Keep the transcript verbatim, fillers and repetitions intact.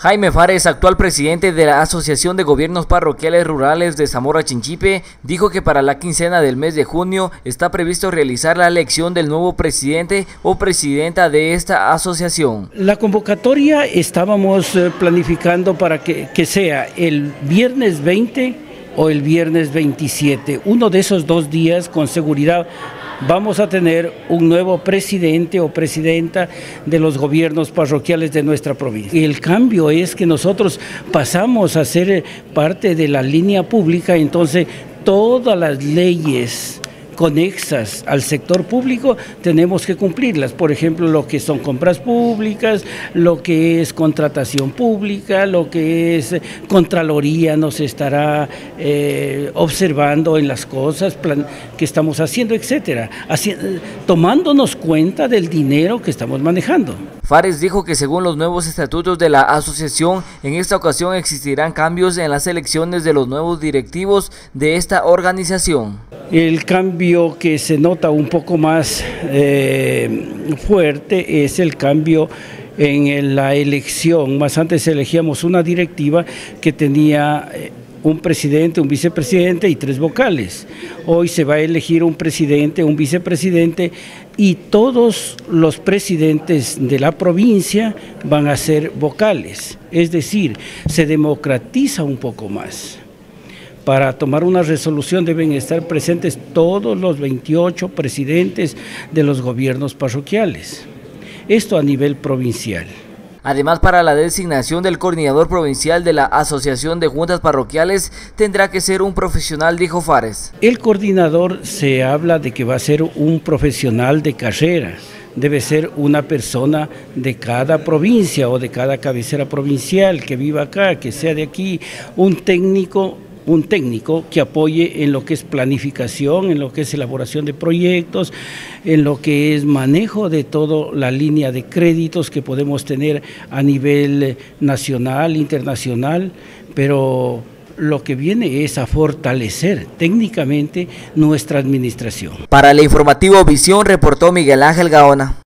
Jaime Fares, actual presidente de la Asociación de Gobiernos Parroquiales Rurales de Zamora Chinchipe, dijo que para la quincena del mes de junio está previsto realizar la elección del nuevo presidente o presidenta de esta asociación. La convocatoria estábamos planificando para que, que sea el viernes veinte o el viernes veintisiete. Uno de esos dos días, con seguridad, vamos a tener un nuevo presidente o presidenta de los gobiernos parroquiales de nuestra provincia. Y el cambio es que nosotros pasamos a ser parte de la línea pública, entonces todas las leyes conexas al sector público tenemos que cumplirlas, por ejemplo lo que son compras públicas, lo que es contratación pública, lo que es Contraloría nos estará eh, observando en las cosas plan, que estamos haciendo, etcétera, Así, tomándonos cuenta del dinero que estamos manejando. Fares dijo que según los nuevos estatutos de la asociación, en esta ocasión existirán cambios en las elecciones de los nuevos directivos de esta organización. El cambio que se nota un poco más eh, fuerte es el cambio en la elección. Más antes elegíamos una directiva que tenía un presidente, un vicepresidente y tres vocales. Hoy se va a elegir un presidente, un vicepresidente y todos los presidentes de la provincia van a ser vocales. Es decir, se democratiza un poco más. Para tomar una resolución deben estar presentes todos los veintiocho presidentes de los gobiernos parroquiales. Esto a nivel provincial. Además, para la designación del coordinador provincial de la Asociación de Juntas Parroquiales tendrá que ser un profesional, dijo Fares. El coordinador se habla de que va a ser un profesional de carrera. Debe ser una persona de cada provincia o de cada cabecera provincial que viva acá, que sea de aquí, un técnico un técnico que apoye en lo que es planificación, en lo que es elaboración de proyectos, en lo que es manejo de toda la línea de créditos que podemos tener a nivel nacional, internacional, pero lo que viene es a fortalecer técnicamente nuestra administración. Para el informativo Visión reportó Miguel Ángel Gaona.